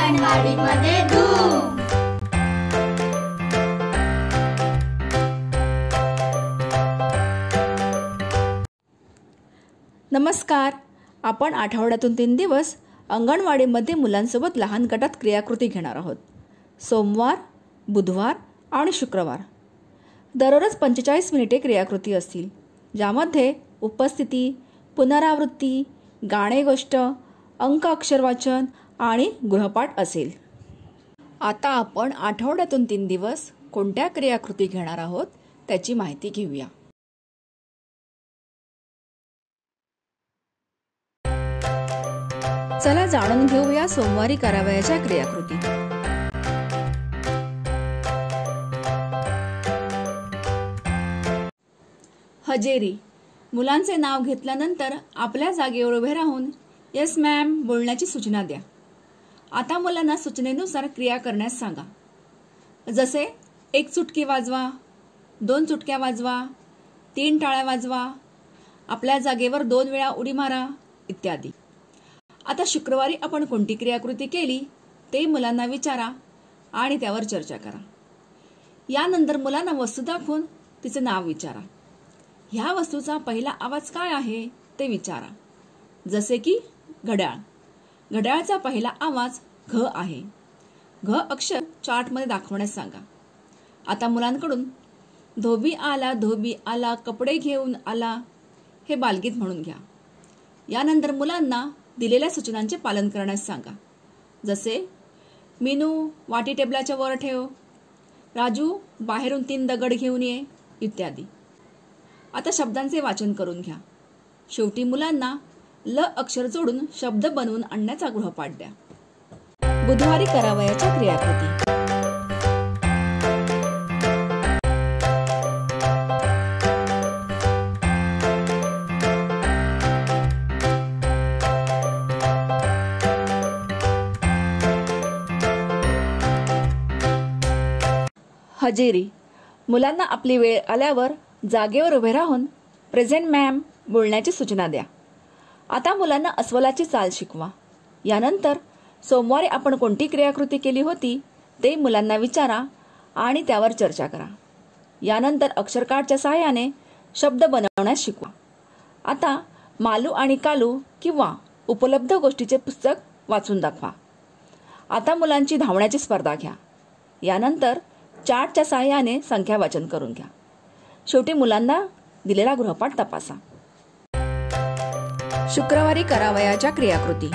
अंगणवाडीमध्ये धूम. नमस्कार. आपण आठवड्यातून 3 दिवस अंगणवाडीमध्ये मुलांसोबत लहान गटात क्रियाकृती घेणार आहोत. सोमवार, बुधवार आणि शुक्रवार. दररोज 45 मिनिटे क्रियाकृती असतील, ज्यामध्ये उपस्थिती, पुनरावृत्ती, गाणे गोष्ट, अंक अक्षर वाचन आणि गृहपाठ असेल. आता आपण आठवड्यातून 3 दिवस कोणत्या क्रियाकृती घेणार आहोत त्याची माहिती घेऊया. चला जाणून घेऊया सोमवारी करावयाच्या क्रियाकृती. हजेरी. मुलांचे नाव घेतल्यानंतर आपल्या जागेवर उभे राहून येस मॅम बोलण्याची सूचना द्या. आता मुलांना सूचनेनुसार क्रिया करण्यास सांगा. जसे 1 चुटकी वाजवा, 2 चुटक्या वाजवा, 3 टाळ्या वाजवा, आपल्या जागेवर 2 वेळा उडी मारा इत्यादी. आता शुक्रवारी आपण कोणती क्रियाकृती केली ते मुलांना विचारा आणि त्यावर चर्चा करा. यानंतर मुलांना वस्तू दाखवून तिचे नाव विचारा. ह्या वस्तूचा पहिला आवाज काय आहे ते विचारा. जसे की घड्याळ. घड्याळाचा पहिला आवाज घ आहे. घ अक्षर चार्टमध्ये दाखवण्यास सांगा. आता मुलांकडून धोबी आला कपडे घेऊन आला हे बालगीत म्हणून घ्या. यानंतर मुलांना दिलेल्या सूचनांचे पालन करण्यास सांगा. जसे मीनू वाटी टेबलाच्या वर ठेव, राजू बाहेरून 3 दगड घेऊन ये इत्यादी. आता शब्दांचे वाचन करून घ्या. शेवटी मुलांना ल अक्षर जोडून शब्द बनवून आणण्याचा गृहपाठ द्या. बुधवारी करावयाच्या क्रियाकृती. हजेरी. मुलांना आपली वेळ आल्यावर जागेवर उभे राहून प्रेझेंट मॅम बोलण्याची सूचना द्या. आता मुलांना अस्वलाची चाल शिकवा. यानंतर सोमवारी आपण कोणती क्रियाकृती केली होती ते मुलांना विचारा आणि त्यावर चर्चा करा. यानंतर अक्षर कार्डच्या सहाय्याने शब्द बनवण्यास शिकवा. आता मालू आणि कालू किंवा उपलब्ध गोष्टीचे पुस्तक वाचून दाखवा. आता मुलांची धावण्याची स्पर्धा घ्या. यानंतर चार्टच्या सहाय्याने संख्या वाचन करून घ्या. शेवटी मुलांना दिलेला गृहपाठ तपासा. शुक्रवारी करावयाच्या क्रियाकृती.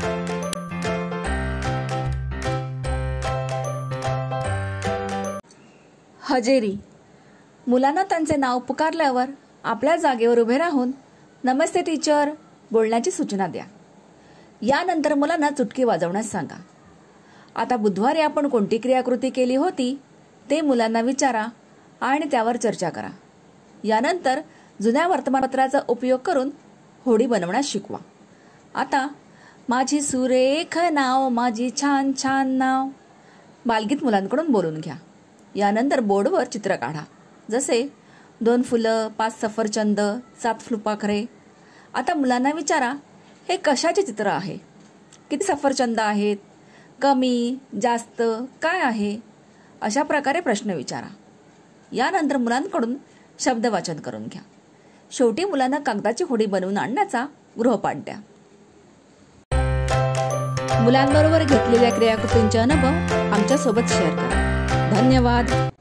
हजेरी. मुलांना त्यांचे नाव पुकारल्यावर आपल्या जागेवर उभे राहून नमस्ते टीचर बोलण्याची सूचना द्या. यानंतर मुलांना चुटकी वाजवण्यास सांगा. आता बुधवारी आपण कोणती क्रियाकृती केली होती ते मुलांना विचारा आणि त्यावर चर्चा करा. यानंतर जुन्या वर्तमानपत्राचा उपयोग करून होडी बनवण्यास शिकवा. आता माझी सुरेख नाव, माझी छान छान नाव बालगीत मुलांकडून बोलून घ्या. यानंतर बोर्डवर चित्र काढा. जसे 2 फुलं, 5 सफरचंद, 7 फुलपाखरे. आता मुलांना विचारा हे कशाचे चित्र आहे, किती सफरचंद आहेत, कमी जास्त काय आहे, अशा प्रकारे प्रश्न विचारा. यानंतर मुलांकडून शब्द वाचन करून घ्या. शेवटी मुलांना कागदाची होडी बनवून आणण्याचा गृहपाठ द्या. मुलांबरोबर घेतलेल्या क्रियाकृतींचे अनुभव आमच्या सोबत शेअर करा. धन्यवाद.